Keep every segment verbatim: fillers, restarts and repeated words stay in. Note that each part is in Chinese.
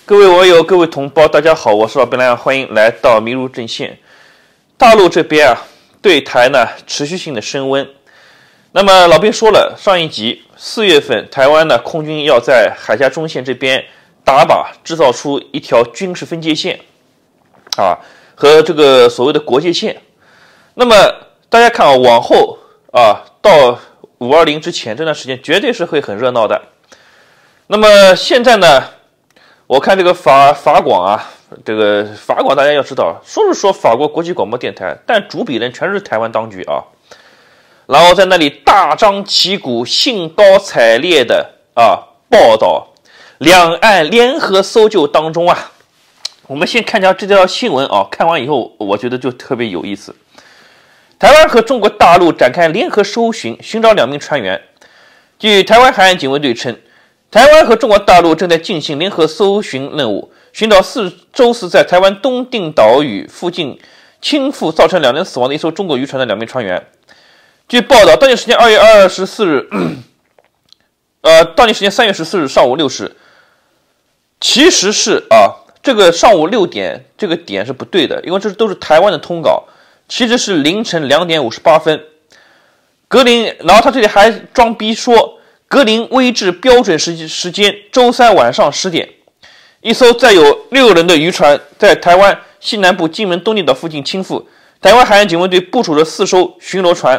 各位网友、各位同胞，大家好，我是老兵来，欢迎来到迷入阵线。大陆这边啊，对台呢持续性的升温。那么老兵说了，上一集四月份，台湾呢空军要在海峡中线这边打靶，制造出一条军事分界线啊，和这个所谓的国界线。那么大家看啊，往后啊到五二零之前这段时间，绝对是会很热闹的。那么现在呢？我看这个法法广啊，这个法广大家要知道，说是说法国国际广播电台，但主笔人全是台湾当局啊。然后在那里大张旗鼓、兴高采烈的啊报道两岸联合搜救当中啊。我们先看一下这条新闻啊，看完以后我觉得就特别有意思。台湾和中国大陆展开联合搜寻，寻找两名船员。据台湾海岸警卫队称，台湾和中国大陆正在进行联合搜寻任务，寻找四周四在台湾东定岛屿附近倾覆造成两人死亡的一艘中国渔船的两名船员。据报道，当地时间二月二十四日，呃，当地时间三月十四日上午六时，其实是啊，这个上午六点这个点是不对的，因为这都是台湾的通稿，其实是凌晨两点五十八分。格林，然后他这里还装逼说。格林威治标准时时间周三晚上十点，一艘载有六人的渔船在台湾西南部金门东定岛附近倾覆，台湾海岸警卫队部署了四艘巡逻船。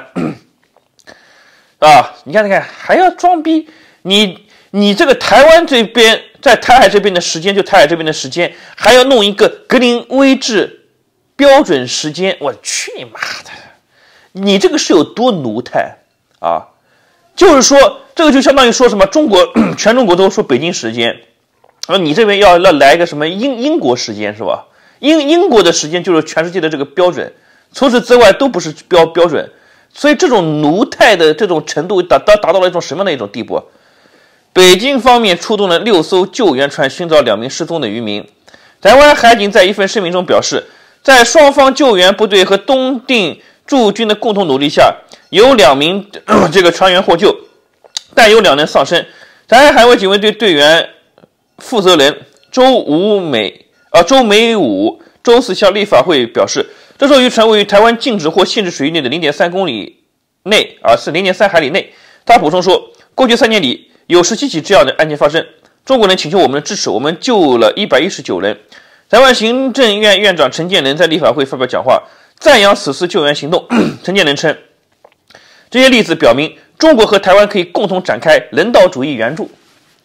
啊，你看，你看，还要装逼？你你这个台湾这边在台海这边的时间，就台海这边的时间，还要弄一个格林威治标准时间？我去你妈的！你这个是有多奴态啊？就是说，这个就相当于说什么中国全中国都说北京时间，而你这边要要来一个什么英英国时间是吧？英英国的时间就是全世界的这个标准，除此之外都不是标标准。所以这种奴态的这种程度达达达到了一种什么样的一种地步？北京方面出动了六艘救援船寻找两名失踪的渔民。台湾海警在一份声明中表示，在双方救援部队和东定驻军的共同努力下，有两名这个船员获救，但有两人丧生。台湾海卫警卫队队员负责人周武美啊周美武周四向立法会表示，这艘渔船位于台湾禁止或限制水域内的 零点三公里内啊，是 零点三海里内。他补充说，过去三年里有十七起这样的案件发生，中国人请求我们的支持，我们救了一百一十九人。台湾行政院院长陈建仁在立法会发表讲话，赞扬此次救援行动。陈建仁称，这些例子表明，中国和台湾可以共同展开人道主义援助。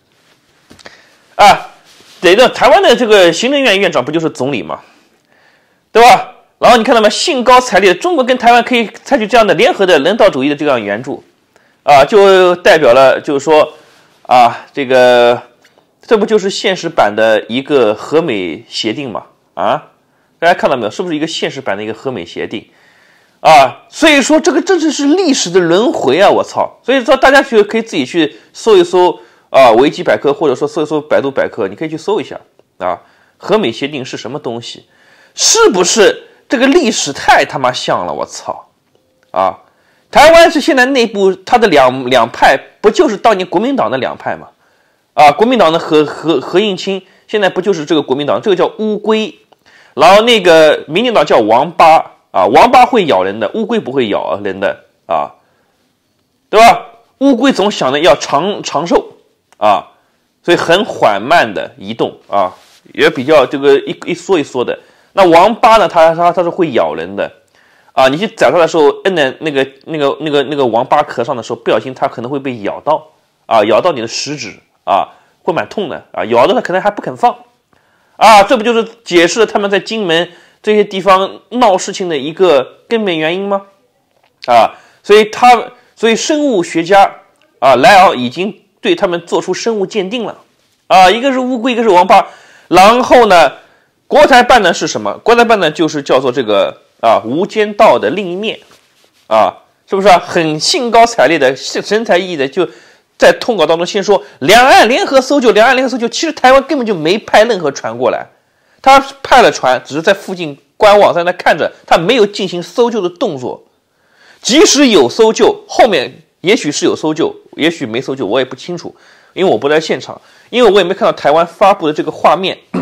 啊，这个台湾的这个行政院院长不就是总理吗？对吧？然后你看到吗？兴高采烈，中国跟台湾可以采取这样的联合的人道主义的这样援助，啊，就代表了就是说，啊，这个这不就是现实版的一个和美协定吗？啊，大家看到没有？是不是一个现实版的一个和美协定？啊，所以说这个真的是历史的轮回啊！我操！所以说大家去可以自己去搜一搜啊，维基百科或者说搜一搜百度百科，你可以去搜一下啊，和美协定是什么东西？是不是这个历史太他妈像了？我操！啊，台湾是现在内部它的两两派，不就是当年国民党的两派吗？啊，国民党的何何何应钦，现在不就是这个国民党？这个叫乌龟，然后那个民进党叫王八。啊，王八会咬人的，乌龟不会咬人的啊，对吧？乌龟总想着要长长寿啊，所以很缓慢的移动啊，也比较这个一一缩一缩的。那王八呢，它它它是会咬人的啊，你去宰它的时候，摁在那个那个那个那个王八壳上的时候，不小心它可能会被咬到啊，咬到你的食指啊，会蛮痛的啊，咬到它可能还不肯放啊，这不就是解释了他们在金门这些地方闹事情的一个根本原因吗？啊，所以他，所以生物学家啊，莱奥已经对他们做出生物鉴定了啊，一个是乌龟，一个是王八。然后呢，国台办呢是什么？国台办呢就是叫做这个啊无间道的另一面啊，是不是啊？很兴高采烈的、神采奕奕的，就在通稿当中先说两岸联合搜救，两岸联合搜救。其实台湾根本就没派任何船过来。他派了船，只是在附近观望，在那看着，他没有进行搜救的动作。即使有搜救，后面也许是有搜救，也许没搜救，我也不清楚，因为我不在现场，因为我也没看到台湾发布的这个画面。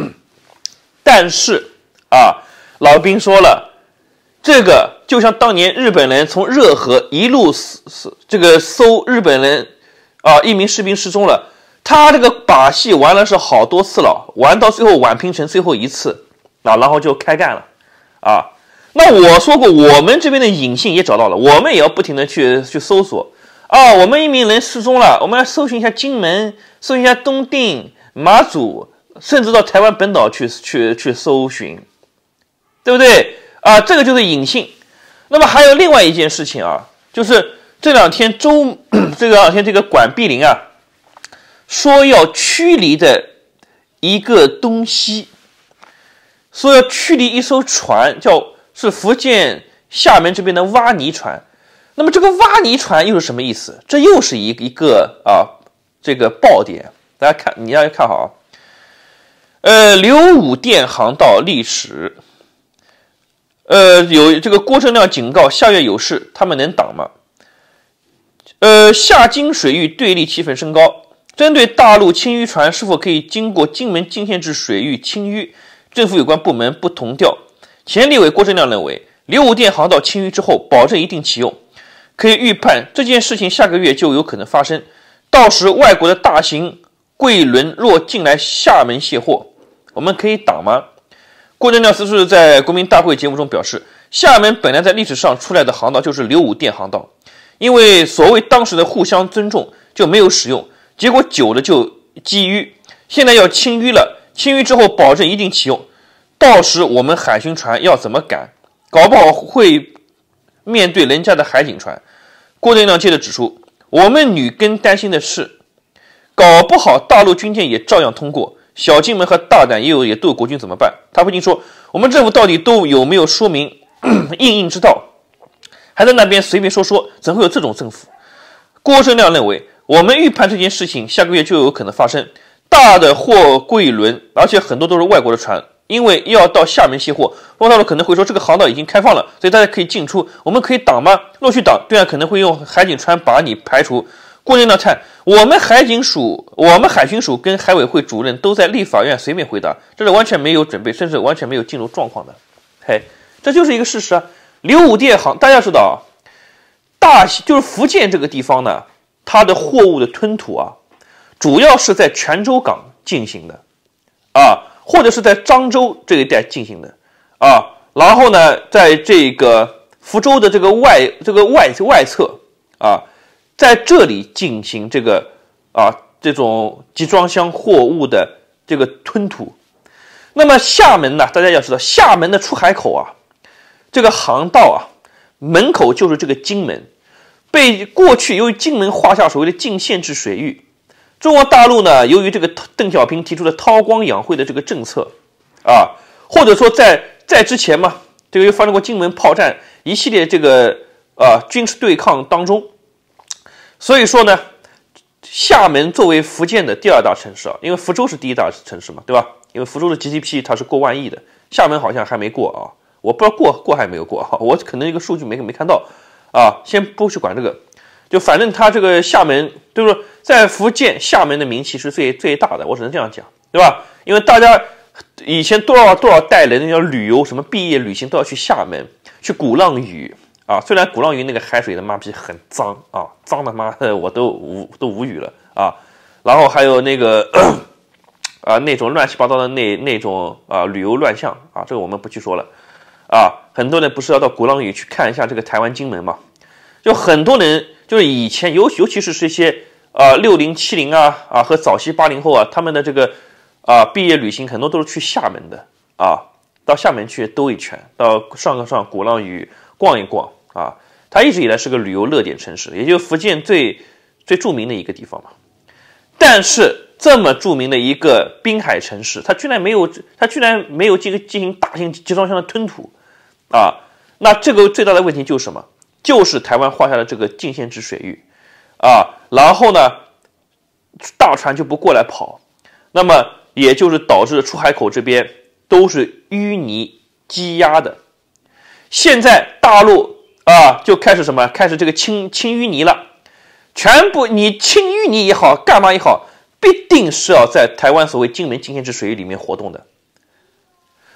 但是啊，老兵说了，这个就像当年日本人从热河一路这个搜日本人啊，一名士兵失踪了，他这个把戏玩了是好多次了，玩到最后宛平城最后一次啊，然后就开干了啊。那我说过，我们这边的隐性也找到了，我们也要不停的去去搜索啊。我们一名人失踪了，我们要搜寻一下金门，搜寻一下东定、马祖，甚至到台湾本岛去去去搜寻，对不对啊？这个就是隐性。那么还有另外一件事情啊，就是这两天周这两天这个管碧林啊，说要驱离的一个东西，说要驱离一艘船，叫是福建厦门这边的挖泥船。那么这个挖泥船又是什么意思？这又是一一个啊这个爆点，大家看，你要看好啊。呃，刘武店航道历史，呃，有这个郭正亮警告下月有事，他们能挡吗？呃，厦金水域对立气氛升高，针对大陆清淤船是否可以经过金门进线至水域清淤，政府有关部门不同调。前立委郭正亮认为，刘武店航道清淤之后，保证一定启用，可以预判这件事情下个月就有可能发生。到时外国的大型柜轮若进来厦门卸货，我们可以挡吗？郭正亮此次在国民大会节目中表示，厦门本来在历史上出来的航道就是刘武店航道，因为所谓当时的互相尊重就没有使用，结果久了就积淤，现在要清淤了，清淤之后保证一定启用，到时我们海巡船要怎么赶？搞不好会面对人家的海警船。郭正亮接着指出，我们女更担心的是，搞不好大陆军舰也照样通过，小金门和大胆也有也都有国军怎么办？他回应说，我们政府到底都有没有说明应应之道？还在那边随便说说，怎会有这种政府？郭正亮认为，我们预判这件事情下个月就有可能发生，大的货柜轮，而且很多都是外国的船，因为要到厦门卸货，陆大陆可能会说这个航道已经开放了，所以大家可以进出，我们可以挡吗？若去挡，对岸可能会用海警船把你排除。郭正亮看，我们海警署、我们海巡署跟海委会主任都在立法院随便回答，这是完全没有准备，甚至完全没有进入状况的。嘿，这就是一个事实啊。刘武店航，大家知道啊，大就是福建这个地方呢，它的货物的吞吐啊，主要是在泉州港进行的啊，或者是在漳州这一带进行的啊，然后呢，在这个福州的这个外这个外外侧啊。在这里进行这个啊这种集装箱货物的这个吞吐。那么厦门呢，大家要知道，厦门的出海口啊，这个航道啊，门口就是这个金门，被过去由于金门划下所谓的禁限制水域。中国大陆呢，由于这个邓小平提出的韬光养晦的这个政策啊，或者说在在之前嘛，这个又发生过金门炮战一系列这个啊军事对抗当中。所以说呢，厦门作为福建的第二大城市啊，因为福州是第一大城市嘛，对吧？因为福州的 G D P 它是过万亿的，厦门好像还没过啊，我不知道过过还没有过啊，我可能一个数据没没看到啊，先不去管这个，就反正它这个厦门，就是在福建厦门的名气是最最大的，我只能这样讲，对吧？因为大家以前多少多少代人要旅游，什么毕业旅行都要去厦门，去鼓浪屿。啊，虽然鼓浪屿那个海水的妈逼很脏啊，脏的妈的我都无都无语了啊。然后还有那个啊那种乱七八糟的那那种啊旅游乱象啊，这个我们不去说了啊。很多人不是要到鼓浪屿去看一下这个台湾金门嘛？就很多人就是以前尤尤其是这些啊六零七零啊啊和早期八零后啊，他们的这个啊毕业旅行很多都是去厦门的啊，到厦门去兜一圈，到上个上鼓浪屿逛一逛。啊，它一直以来是个旅游热点城市，也就是福建最最著名的一个地方嘛。但是这么著名的一个滨海城市，它居然没有，它居然没有这个进行大型集装箱的吞吐啊。那这个最大的问题就是什么？就是台湾划下的这个禁限制水域啊，然后呢，大船就不过来跑，那么也就是导致出海口这边都是淤泥积压的。现在大陆啊，就开始什么？开始这个清清淤泥了，全部你清淤泥也好，干嘛也好，必定是要在台湾所谓金门禁限制水域里面活动的。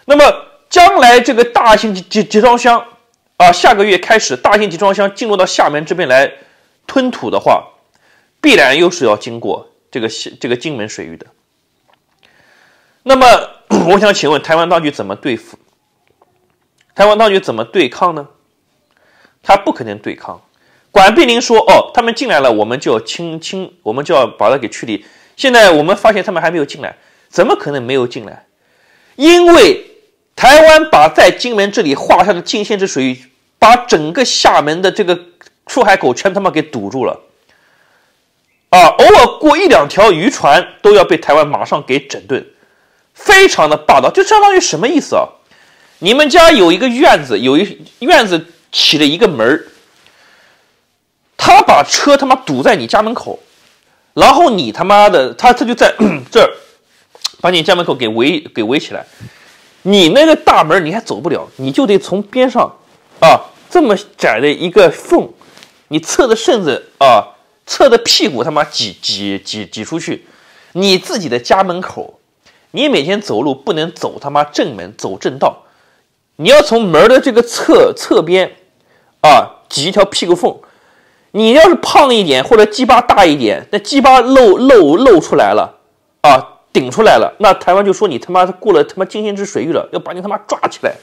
那么将来这个大型集集装箱啊，下个月开始大型集装箱进入到厦门这边来吞吐的话，必然又是要经过这个这个金门水域的。那么我想请问台湾当局怎么对付？台湾当局怎么对抗呢？他不可能对抗。管碧玲说：“哦，他们进来了，我们就要清清，我们就要把它给驱离。现在我们发现他们还没有进来，怎么可能没有进来？因为台湾把在金门这里划下的禁限制水域，把整个厦门的这个出海口全他妈给堵住了。啊，偶尔过一两条渔船都要被台湾马上给整顿，非常的霸道。就相当于什么意思啊？你们家有一个院子，有一院子起了一个门，他把车他妈堵在你家门口，然后你他妈的他他就在这儿把你家门口给围给围起来，你那个大门你还走不了，你就得从边上啊这么窄的一个缝，你侧着身子啊，侧着屁股他妈挤挤挤挤出去，你自己的家门口，你每天走路不能走他妈正门，走正道，你要从门的这个侧侧边啊挤一条屁股缝。你要是胖一点或者鸡巴大一点，那鸡巴露露露出来了啊，顶出来了，那台湾就说你他妈过了他妈禁限制水域了，要把你他妈抓起来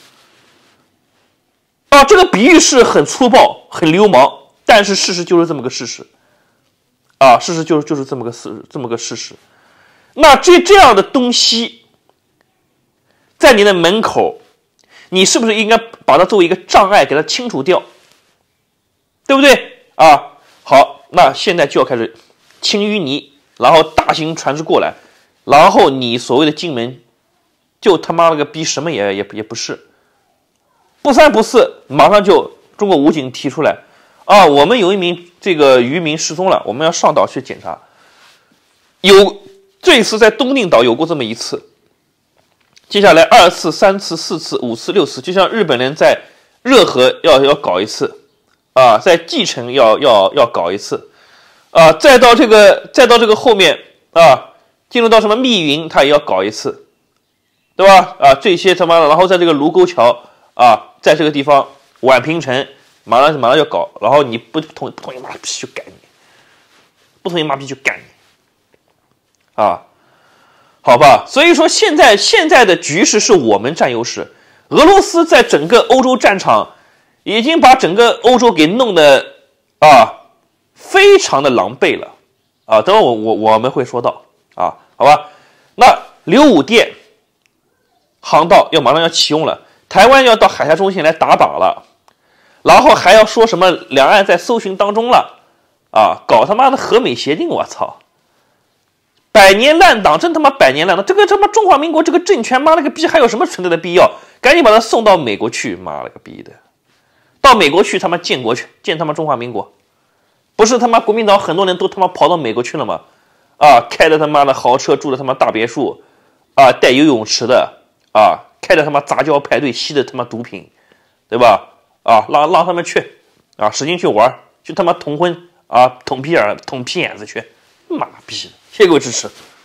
啊！这个比喻是很粗暴、很流氓，但是事实就是这么个事实啊，事实就是就是这么个事这么个事实。那这这样的东西在你的门口，你是不是应该把它作为一个障碍给它清除掉，对不对？啊，好，那现在就要开始清淤泥，然后大型船只过来，然后你所谓的金门，就他妈了个逼什么也也也不是，不三不四，马上就中国武警提出来，啊，我们有一名这个渔民失踪了，我们要上岛去检查。有这次在东定岛有过这么一次，接下来二次、三次、四次、五次、六次，就像日本人在热河要要搞一次。啊，在蓟城要要要搞一次，啊，再到这个再到这个后面啊，进入到什么密云，他也要搞一次，对吧？啊，这些他妈的，然后在这个卢沟桥啊，在这个地方宛平城，马上马上要搞，然后你不同不同意妈逼就干你，不同意妈逼就干你，啊，好吧？所以说现在现在的局势是我们占优势，俄罗斯在整个欧洲战场。已经把整个欧洲给弄得啊非常的狼狈了啊！等会我我我们会说到啊，好吧？那刘武殿航道要马上要启用了，台湾要到海峡中线来打靶了，然后还要说什么两岸在搜寻当中了啊！搞他妈的和美协定，我操！百年烂党，真他妈百年烂党！这个他妈中华民国这个政权，妈了个逼，还有什么存在的必要？赶紧把他送到美国去，妈了个逼的！到美国去他妈建国去，建他妈中华民国，不是他妈国民党很多人都他妈跑到美国去了吗？啊，开的他妈的豪车，住的他妈大别墅，啊，带游泳池的，啊，开的他妈杂交派对，吸的他妈毒品，对吧？啊，让让他们去，啊，使劲去玩，去他妈捅婚啊，捅屁眼，捅屁眼子去，妈逼的！谢谢各位支持。